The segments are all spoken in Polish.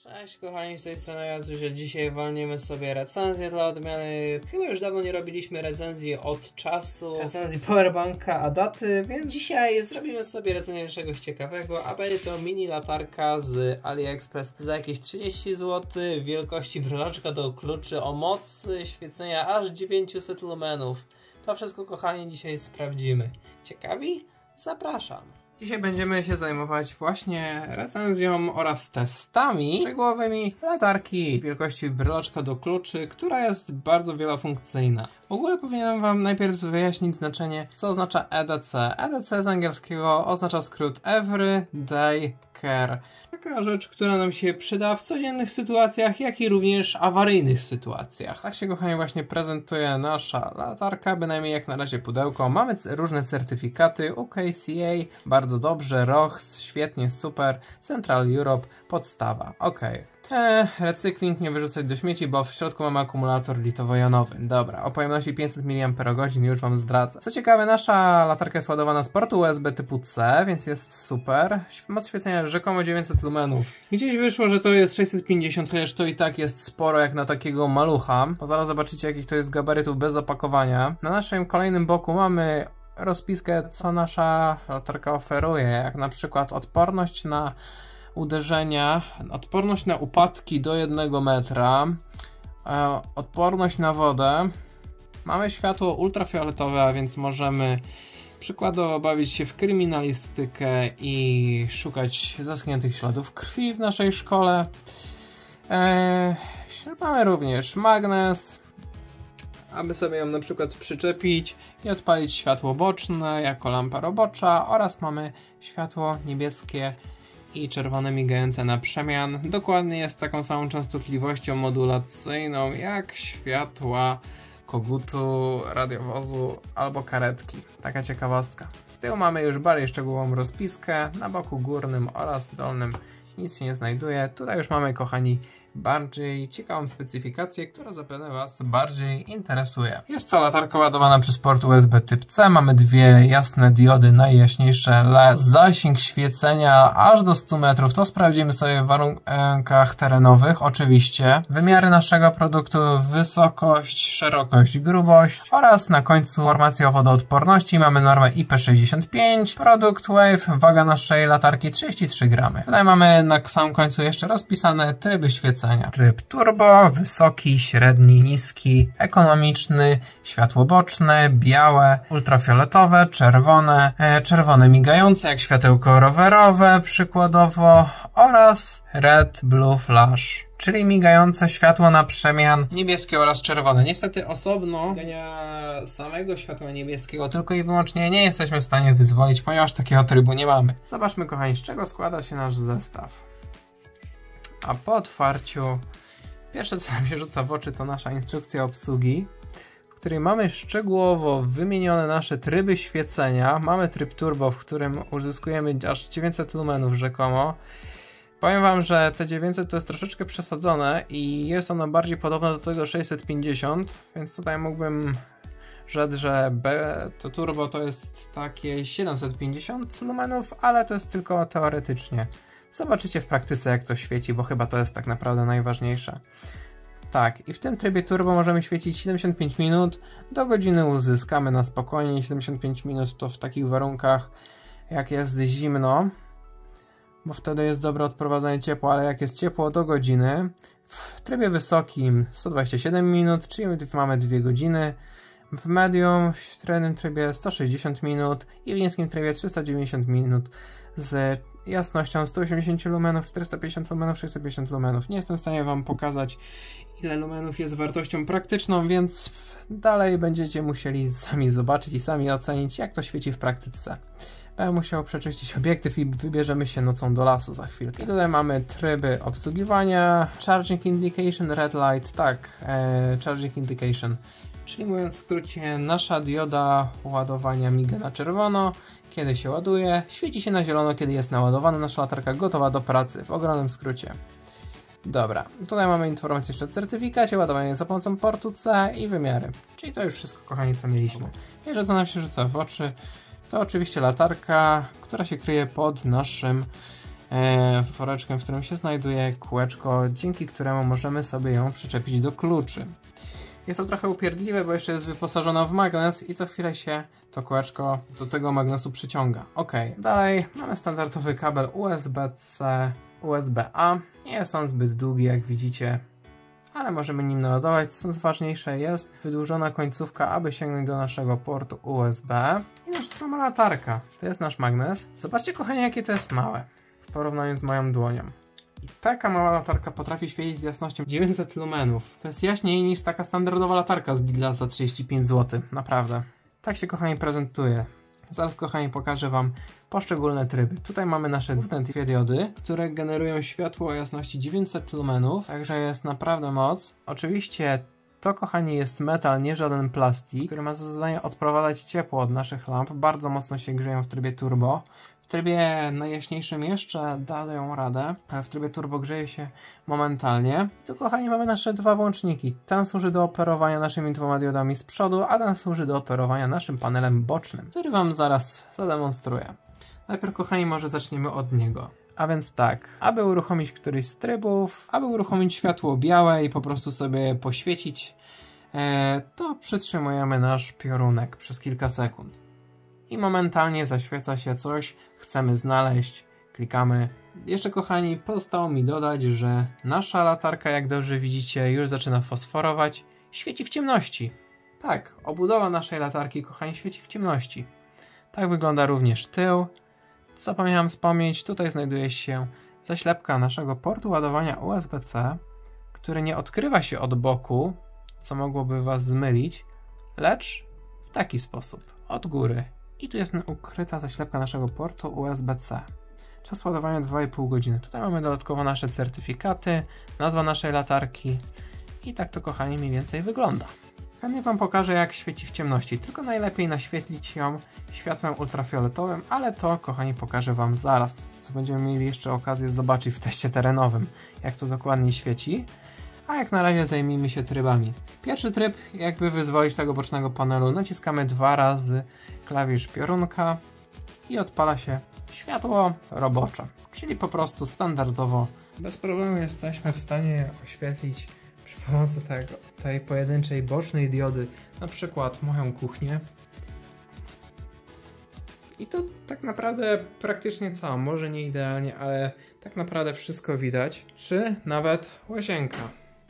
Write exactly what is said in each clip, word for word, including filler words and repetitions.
Cześć kochani, z tej strony Jazusia. Dzisiaj walniemy sobie recenzję dla odmiany. Chyba już dawno nie robiliśmy recenzji od czasu recenzji powerbanka Adaty, więc dzisiaj zrobimy sobie recenzję czegoś ciekawego, a będzie to mini latarka z AliExpress za jakieś trzydzieści złotych, wielkości bryloczka do kluczy o mocy świecenia aż dziewięćset lumenów. To wszystko kochani dzisiaj sprawdzimy. Ciekawi? Zapraszam. Dzisiaj będziemy się zajmować właśnie recenzją oraz testami szczegółowymi latarki wielkości bryloczka do kluczy, która jest bardzo wielofunkcyjna. W ogóle powinienem wam najpierw wyjaśnić znaczenie, co oznacza E D C. E D C z angielskiego oznacza skrót Every Day Care. Taka rzecz, która nam się przyda w codziennych sytuacjach, jak i również awaryjnych sytuacjach. Tak się kochani właśnie prezentuje nasza latarka, bynajmniej jak na razie pudełko. Mamy różne certyfikaty, U K C A, bardzo dobrze, R O H S, świetnie, super, Central Europe, podstawa, ok. Eee, recykling, nie wyrzucać do śmieci, bo w środku mamy akumulator litowo-jonowy. Dobra, o pojemności pięćset miliampergodzin już wam zdradzę. Co ciekawe, nasza latarka jest ładowana z portu U S B typu C, więc jest super. Moc świecenia rzekomo dziewięćset lumenów. Gdzieś wyszło, że to jest sześćset pięćdziesiąt, chociaż to i tak jest sporo jak na takiego malucha. Bo zaraz zobaczycie, jakich to jest gabarytów bez opakowania. Na naszym kolejnym boku mamy rozpiskę, co nasza latarka oferuje, jak na przykład odporność na uderzenia, odporność na upadki do jednego metra, e, odporność na wodę. Mamy światło ultrafioletowe, a więc możemy przykładowo bawić się w kryminalistykę i szukać zaschniętych śladów krwi w naszej szkole. E, mamy również magnes, aby sobie ją na przykład przyczepić i odpalić światło boczne jako lampa robocza, oraz mamy światło niebieskie i czerwone migające na przemian. Dokładnie jest taką samą częstotliwością modulacyjną jak światła kogutu, radiowozu albo karetki. Taka ciekawostka. Z tyłu mamy już bardziej szczegółową rozpiskę, na boku górnym oraz dolnym nic się nie znajduje. Tutaj już mamy, kochani, bardziej ciekawą specyfikację, która zapewne was bardziej interesuje. Jest to latarka ładowana przez port U S B typ C. Mamy dwie jasne diody, najjaśniejsze L E D. Zasięg świecenia aż do stu metrów. To sprawdzimy sobie w warunkach terenowych, oczywiście. Wymiary naszego produktu, wysokość, szerokość, grubość oraz na końcu informacja o wodoodporności. Mamy normę I P sześćdziesiąt pięć. Produkt Wave, waga naszej latarki trzydzieści trzy gramy. Tutaj mamy na samym końcu jeszcze rozpisane tryby świecenia. Tryb turbo, wysoki, średni, niski, ekonomiczny, światło boczne, białe, ultrafioletowe, czerwone, e, czerwone migające jak światełko rowerowe przykładowo, oraz red, blue flash, czyli migające światło na przemian niebieskie oraz czerwone. Niestety osobno migania samego światła niebieskiego tylko i wyłącznie nie jesteśmy w stanie wyzwolić, ponieważ takiego trybu nie mamy. Zobaczmy, kochani, z czego składa się nasz zestaw. A po otwarciu pierwsze, co nam się rzuca w oczy, to nasza instrukcja obsługi, w której mamy szczegółowo wymienione nasze tryby świecenia. Mamy tryb turbo, w którym uzyskujemy aż dziewięćset lumenów rzekomo. Powiem wam, że te dziewięćset to jest troszeczkę przesadzone i jest ono bardziej podobne do tego sześćset pięćdziesiąt, więc tutaj mógłbym rzec, że B, to turbo to jest takie siedemset pięćdziesiąt lumenów, ale to jest tylko teoretycznie. Zobaczycie w praktyce, jak to świeci, bo chyba to jest tak naprawdę najważniejsze. Tak, i w tym trybie turbo możemy świecić siedemdziesiąt pięć minut, do godziny uzyskamy na spokojnie. Siedemdziesiąt pięć minut to w takich warunkach, jak jest zimno, bo wtedy jest dobre odprowadzanie ciepła, ale jak jest ciepło, do godziny. W trybie wysokim sto dwadzieścia siedem minut, czyli mamy dwie godziny. W medium, w średnim trybie sto sześćdziesiąt minut i w niskim trybie trzysta dziewięćdziesiąt minut z jasnością sto osiemdziesiąt lumenów, czterysta pięćdziesiąt lumenów, sześćset pięćdziesiąt lumenów. Nie jestem w stanie wam pokazać, ile lumenów jest wartością praktyczną, więc dalej będziecie musieli sami zobaczyć i sami ocenić, jak to świeci w praktyce. Będę musiał przeczyścić obiektyw i wybierzemy się nocą do lasu za chwilkę. I tutaj mamy tryby obsługiwania, Charging Indication, Red Light, tak, e, Charging Indication. Czyli mówiąc w skrócie, nasza dioda ładowania miga na czerwono, kiedy się ładuje, świeci się na zielono, kiedy jest naładowana, nasza latarka gotowa do pracy, w ogromnym skrócie. Dobra, tutaj mamy informację jeszcze o certyfikacie, ładowanie za pomocą portu C i wymiary. Czyli to już wszystko, kochani, co mieliśmy. Pierwsze, co nam się rzuca w oczy, to oczywiście latarka, która się kryje pod naszym e, woreczkiem, w którym się znajduje kółeczko, dzięki któremu możemy sobie ją przyczepić do kluczy. Jest to trochę upierdliwe, bo jeszcze jest wyposażona w magnes i co chwilę się to kółeczko do tego magnesu przyciąga. Ok, dalej mamy standardowy kabel U S B C, U S B A. Nie jest on zbyt długi, jak widzicie, ale możemy nim naładować. Co ważniejsze, jest wydłużona końcówka, aby sięgnąć do naszego portu U S B. I nasza sama latarka. To jest nasz magnes. Zobaczcie, kochani, jakie to jest małe w porównaniu z moją dłonią. I taka mała latarka potrafi świecić z jasnością dziewięćset lumenów. To jest jaśniej niż taka standardowa latarka z Lidla za trzydzieści pięć złotych. Naprawdę. Tak się, kochani, prezentuje. Zaraz, kochani, pokażę wam poszczególne tryby. Tutaj mamy nasze główne dwie diody, które generują światło o jasności dziewięćset lumenów, także jest naprawdę moc. Oczywiście to, kochani, jest metal, nie żaden plastik, który ma za zadanie odprowadzać ciepło od naszych lamp. Bardzo mocno się grzeją w trybie turbo. W trybie najjaśniejszym jeszcze dają radę, ale w trybie turbo grzeje się momentalnie. I tu, kochani, mamy nasze dwa włączniki. Ten służy do operowania naszymi dwoma diodami z przodu, a ten służy do operowania naszym panelem bocznym, który wam zaraz zademonstruję. Najpierw, kochani, może zaczniemy od niego. A więc tak, aby uruchomić któryś z trybów, aby uruchomić światło białe i po prostu sobie poświecić, e, to przytrzymujemy nasz piorunek przez kilka sekund. I momentalnie zaświeca się coś, chcemy znaleźć, klikamy. Jeszcze, kochani, pozostało mi dodać, że nasza latarka, jak dobrze widzicie, już zaczyna fosforować, świeci w ciemności. Tak, obudowa naszej latarki, kochani, świeci w ciemności. Tak wygląda również tył. Co zapomniałem wspomnieć, tutaj znajduje się zaślepka naszego portu ładowania U S B C, który nie odkrywa się od boku, co mogłoby was zmylić, lecz w taki sposób, od góry. I tu jest ukryta zaślepka naszego portu U S B C. Czas ładowania dwa i pół godziny. Tutaj mamy dodatkowo nasze certyfikaty, nazwa naszej latarki i tak to, kochani, mniej więcej wygląda. Chętnie wam pokażę, jak świeci w ciemności, tylko najlepiej naświetlić ją światłem ultrafioletowym, ale to, kochani, pokażę wam zaraz, co będziemy mieli jeszcze okazję zobaczyć w teście terenowym, jak to dokładnie świeci. A jak na razie zajmijmy się trybami. Pierwszy tryb, jakby wyzwolić tego bocznego panelu, naciskamy dwa razy klawisz piorunka i odpala się światło robocze, czyli po prostu standardowo. Bez problemu jesteśmy w stanie oświetlić przy pomocy tego, tej pojedynczej bocznej diody, na przykład moją kuchnię. I to tak naprawdę praktycznie całe, może nie idealnie, ale tak naprawdę wszystko widać, czy nawet łazienka.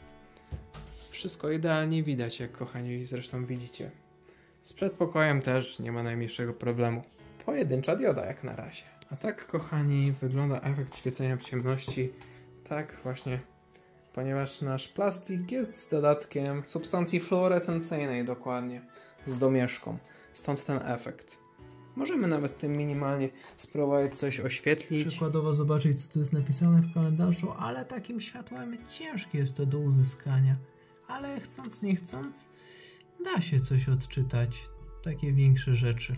Wszystko idealnie widać, jak, kochani, zresztą widzicie. Z przedpokojem też nie ma najmniejszego problemu. Pojedyncza dioda jak na razie. A tak, kochani, wygląda efekt świecenia w ciemności. Tak właśnie, ponieważ nasz plastik jest z dodatkiem substancji fluorescencyjnej, dokładnie, z domieszką. Stąd ten efekt. Możemy nawet tym minimalnie spróbować coś oświetlić. Przykładowo zobaczyć, co tu jest napisane w kalendarzu, ale takim światłem ciężkie jest to do uzyskania. Ale chcąc nie chcąc, da się coś odczytać. Takie większe rzeczy.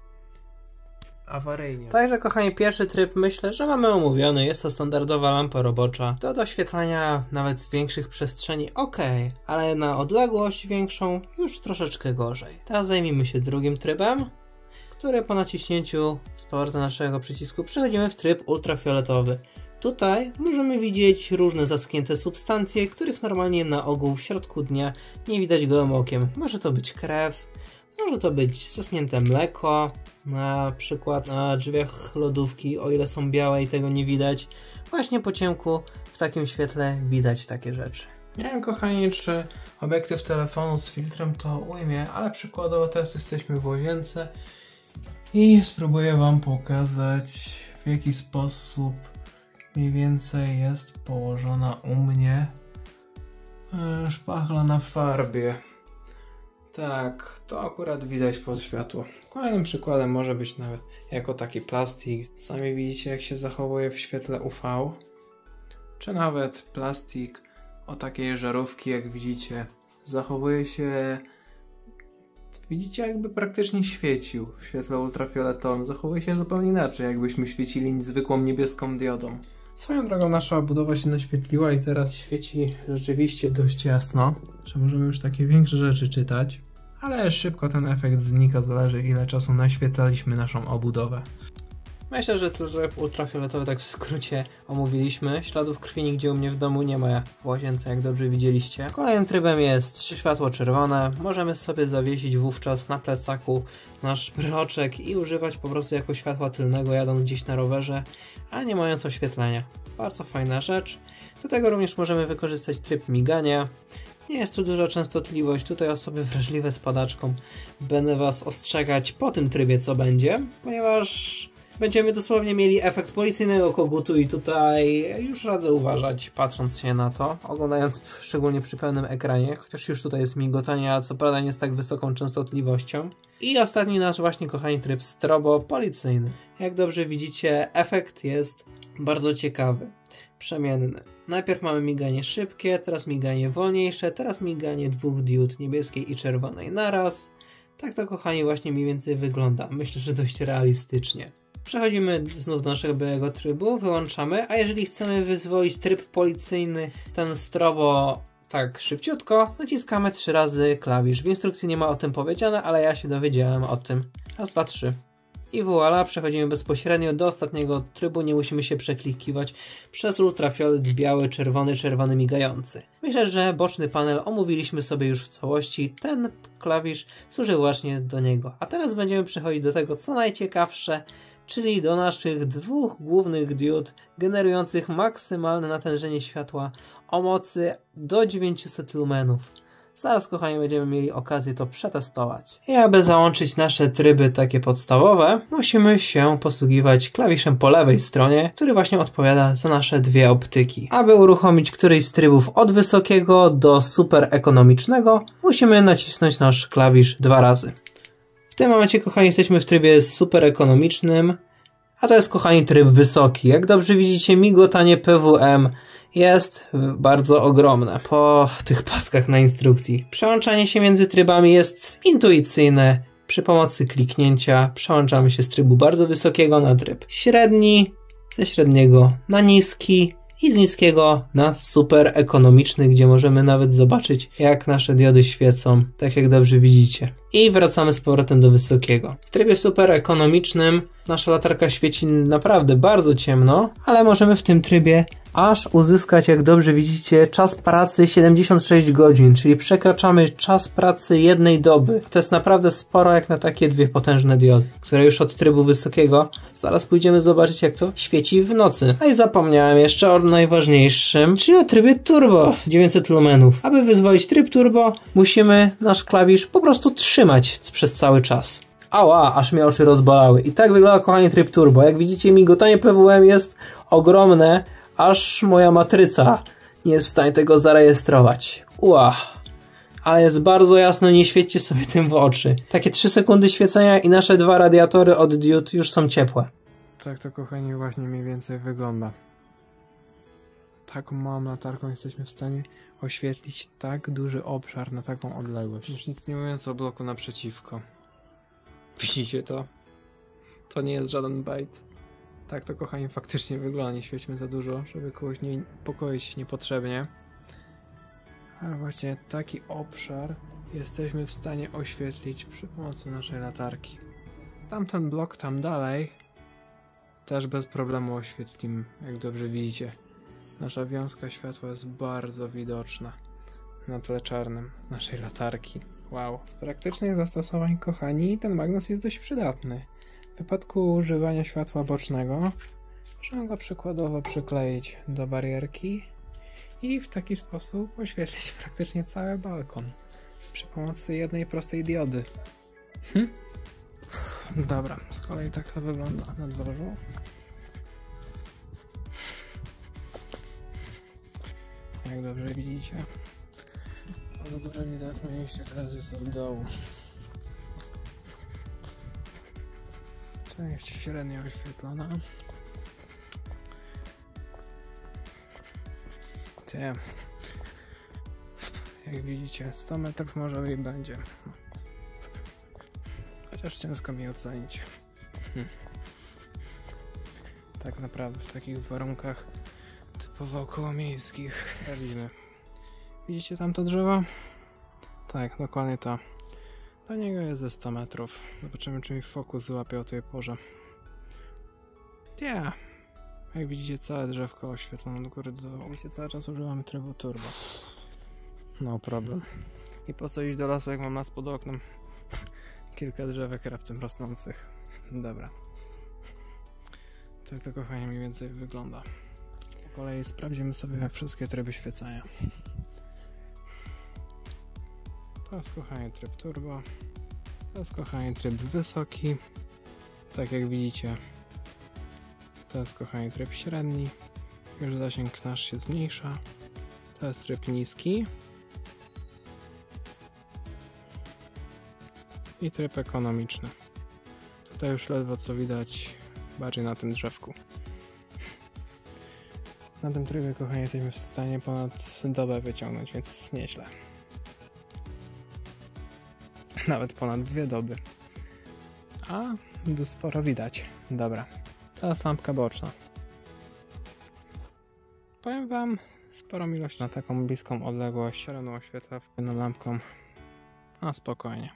Awaryjnie. Także, kochani, pierwszy tryb myślę, że mamy omówiony. Jest to standardowa lampa robocza. Do doświetlania nawet z większych przestrzeni ok, ale na odległość większą już troszeczkę gorzej. Teraz zajmijmy się drugim trybem, który po naciśnięciu z powrotem naszego przycisku przechodzimy w tryb ultrafioletowy. Tutaj możemy widzieć różne zaschnięte substancje, których normalnie na ogół w środku dnia nie widać gołym okiem. Może to być krew, może to być zaschnięte mleko, na przykład na drzwiach lodówki, o ile są białe i tego nie widać. Właśnie po ciemku w takim świetle widać takie rzeczy. Nie wiem, kochani, czy obiektyw telefonu z filtrem to ujmie, ale przykładowo teraz jesteśmy w łazience i spróbuję wam pokazać, w jaki sposób mniej więcej jest położona u mnie szpachla na farbie. Tak, to akurat widać pod światło. Kolejnym przykładem może być nawet jako taki plastik. Sami widzicie, jak się zachowuje w świetle U V. Czy nawet plastik o takiej żarówki, jak widzicie, zachowuje się... Widzicie, jakby praktycznie świecił w świetle ultrafioletowym. Zachowuje się zupełnie inaczej, jakbyśmy świecili zwykłą niebieską diodą. Swoją drogą nasza obudowa się naświetliła i teraz świeci rzeczywiście dość jasno, że możemy już takie większe rzeczy czytać. Ale szybko ten efekt znika, zależy ile czasu naświetlaliśmy naszą obudowę. Myślę, że tryb ultrafioletowy tak w skrócie omówiliśmy. Śladów krwi nigdzie u mnie w domu nie ma w łazience, jak dobrze widzieliście. Kolejnym trybem jest światło czerwone. Możemy sobie zawiesić wówczas na plecaku nasz bryloczek i używać po prostu jako światła tylnego, jadąc gdzieś na rowerze, a nie mając oświetlenia. Bardzo fajna rzecz. Do tego również możemy wykorzystać tryb migania. Nie jest tu duża częstotliwość, tutaj osoby wrażliwe z padaczką będę Was ostrzegać po tym trybie, co będzie, ponieważ będziemy dosłownie mieli efekt policyjnego kogutu i tutaj już radzę uważać, patrząc się na to, oglądając szczególnie przy pełnym ekranie, chociaż już tutaj jest migotanie, a co prawda nie jest tak wysoką częstotliwością. I ostatni nasz właśnie, kochani, tryb strobo policyjny. Jak dobrze widzicie, efekt jest bardzo ciekawy, przemienny. Najpierw mamy miganie szybkie, teraz miganie wolniejsze, teraz miganie dwóch diod, niebieskiej i czerwonej naraz. Tak to, kochani, właśnie mniej więcej wygląda. Myślę, że dość realistycznie. Przechodzimy znów do naszego białego trybu, wyłączamy, a jeżeli chcemy wyzwolić tryb policyjny, ten strobo tak szybciutko, naciskamy trzy razy klawisz. W instrukcji nie ma o tym powiedziane, ale ja się dowiedziałem o tym. Raz, dwa, trzy. I voilà, przechodzimy bezpośrednio do ostatniego trybu, nie musimy się przeklikiwać przez ultrafiolet biały, czerwony, czerwony migający. Myślę, że boczny panel omówiliśmy sobie już w całości, ten klawisz służy właśnie do niego. A teraz będziemy przechodzić do tego, co najciekawsze, czyli do naszych dwóch głównych diod generujących maksymalne natężenie światła o mocy do dziewięciuset lumenów. Zaraz, kochani, będziemy mieli okazję to przetestować. I aby załączyć nasze tryby takie podstawowe, musimy się posługiwać klawiszem po lewej stronie, który właśnie odpowiada za nasze dwie optyki. Aby uruchomić któryś z trybów od wysokiego do super ekonomicznego, musimy nacisnąć nasz klawisz dwa razy. W tym momencie, kochani, jesteśmy w trybie super ekonomicznym, a to jest, kochani, tryb wysoki. Jak dobrze widzicie, migotanie P W M jest bardzo ogromne po tych paskach na instrukcji. Przełączanie się między trybami jest intuicyjne. Przy pomocy kliknięcia przełączamy się z trybu bardzo wysokiego na tryb średni, ze średniego na niski i z niskiego na super ekonomiczny, gdzie możemy nawet zobaczyć, jak nasze diody świecą, tak jak dobrze widzicie. I wracamy z powrotem do wysokiego. W trybie super ekonomicznym nasza latarka świeci naprawdę bardzo ciemno, ale możemy w tym trybie aż uzyskać, jak dobrze widzicie, czas pracy siedemdziesiąt sześć godzin, czyli przekraczamy czas pracy jednej doby. To jest naprawdę sporo jak na takie dwie potężne diody, które już od trybu wysokiego zaraz pójdziemy zobaczyć, jak to świeci w nocy. A i zapomniałem jeszcze o najważniejszym, czyli o trybie turbo dziewięćset lumenów. Aby wyzwolić tryb turbo, musimy nasz klawisz po prostu trzymać przez cały czas. Ała, aż mnie oczy rozbolały. I tak wygląda, kochani, tryb turbo. Jak widzicie, migotanie P W M jest ogromne, aż moja matryca nie jest w stanie tego zarejestrować. Ua, ale jest bardzo jasno, nie świećcie sobie tym w oczy. Takie trzy sekundy świecenia i nasze dwa radiatory od diod już są ciepłe. Tak to, kochani, właśnie mniej więcej wygląda. Taką małą latarką jesteśmy w stanie oświetlić tak duży obszar na taką odległość. Już nic nie mówiąc o bloku naprzeciwko. Widzicie to? To nie jest żaden bait. Tak to, kochani, faktycznie wygląda. Nie świećmy za dużo, żeby kogoś nie niepokoić niepotrzebnie. A właśnie taki obszar jesteśmy w stanie oświetlić przy pomocy naszej latarki. Tamten blok tam dalej też bez problemu oświetlimy, jak dobrze widzicie. Nasza wiązka światła jest bardzo widoczna na tle czarnym z naszej latarki. Wow. Z praktycznych zastosowań, kochani, ten magnes jest dość przydatny. W wypadku używania światła bocznego możemy go przykładowo przykleić do barierki i w taki sposób oświetlić praktycznie cały balkon przy pomocy jednej prostej diody. Hm? Dobra, z kolei tak to wygląda na dworzu. Jak dobrze widzicie, od góry nie zamknięliście, teraz jest od dołu. Część średnio oświetlona. Te, jak widzicie, sto metrów może i będzie. Chociaż ciężko mi ocenić. Hmm. Tak naprawdę w takich warunkach typowo okołomiejskich robimy. Widzicie tamto drzewo? Tak, dokładnie to. Do niego jest ze sto metrów. Zobaczymy, czy mi fokus złapie o tej porze. Yeah. Jak widzicie, całe drzewko oświetlone od góry do dołu. Oczywiście cały czas używamy trybu turbo. No problem. I po co iść do lasu, jak mam nas pod oknem? Kilka drzewek raptem rosnących. Dobra. Tak to, kochani, mniej więcej wygląda. Po kolei sprawdzimy sobie, jak wszystkie tryby świecenia. To jest, kochani, tryb turbo. To jest, kochani, tryb wysoki. Tak jak widzicie. To jest, kochani, tryb średni. Już zasięg nasz się zmniejsza. To jest tryb niski. I tryb ekonomiczny. Tutaj już ledwo co widać, bardziej na tym drzewku. Na tym trybie, kochani, jesteśmy w stanie ponad dobę wyciągnąć, więc nieźle. Nawet ponad dwie doby. A tu sporo widać. Dobra. Teraz lampka boczna. Powiem wam, sporą ilość na taką bliską odległość terenu oświetla jedną lampką. A spokojnie.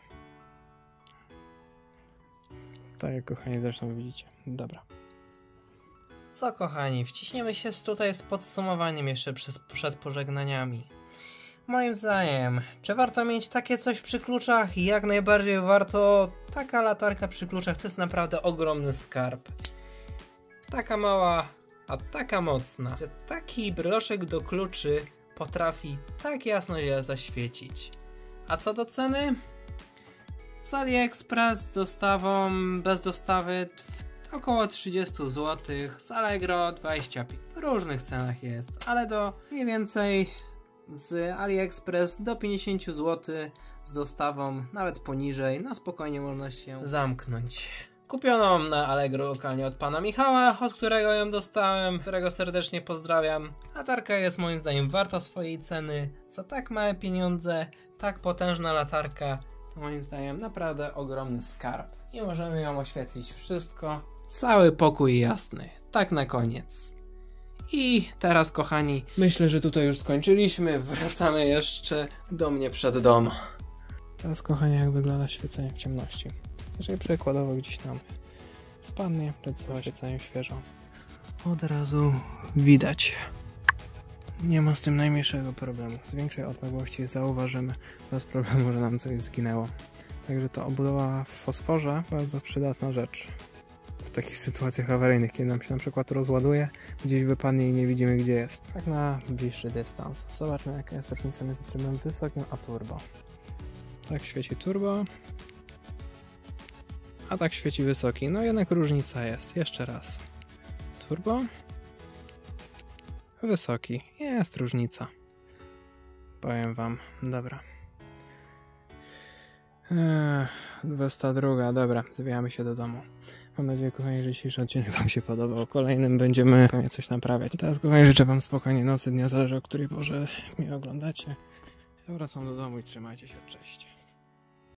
Tak jak, kochani, zresztą widzicie. Dobra. Co, kochani, wciśniemy się tutaj z podsumowaniem jeszcze przez, przed pożegnaniami. Moim zdaniem, czy warto mieć takie coś przy kluczach? Jak najbardziej warto. Taka latarka przy kluczach to jest naprawdę ogromny skarb. Taka mała, a taka mocna, że taki broszek do kluczy potrafi tak jasno je zaświecić. A co do ceny? Z AliExpress dostawą, bez dostawy około trzydzieści złotych, z Allegro dwadzieścia pięć. W różnych cenach jest, ale do mniej więcej z AliExpress do pięćdziesiąt złotych z dostawą, nawet poniżej, na spokojnie można się zamknąć. Kupioną na Allegro lokalnie od pana Michała, od którego ją dostałem, którego serdecznie pozdrawiam. Latarka jest moim zdaniem warta swojej ceny. Za tak małe pieniądze, tak potężna latarka, to moim zdaniem naprawdę ogromny skarb. I możemy ją oświetlić wszystko. Cały pokój jasny. Tak na koniec. I teraz, kochani, myślę, że tutaj już skończyliśmy. Wracamy jeszcze do mnie przed dom. Teraz, kochani, jak wygląda świecenie w ciemności. Jeżeli przykładowo gdzieś tam spadnie przed całym świeceniem świeżo, od razu widać. Nie ma z tym najmniejszego problemu. Z większej odległości zauważymy bez problemu, że nam coś zginęło. Także to obudowa w fosforze bardzo przydatna rzecz. W takich sytuacjach awaryjnych, kiedy nam się na przykład rozładuje, gdzieś wypadnie i nie widzimy, gdzie jest. Tak na bliższy dystans. Zobaczmy, jaka jest różnica między trybem wysokim a turbo. Tak świeci turbo, a tak świeci wysoki. No jednak różnica jest. Jeszcze raz. Turbo, wysoki. Jest różnica. Powiem wam. Dobra. Eee, dwudziesta druga. Dobra, zbieramy się do domu. Mam nadzieję, kochani, że dzisiejszy odcinek wam się podobał. Kolejnym będziemy pewnie coś naprawiać. I teraz, kochani, życzę wam spokojnej nocy, dnia, zależy o której porze mnie oglądacie. Ja wracam do domu i trzymajcie się. Cześć.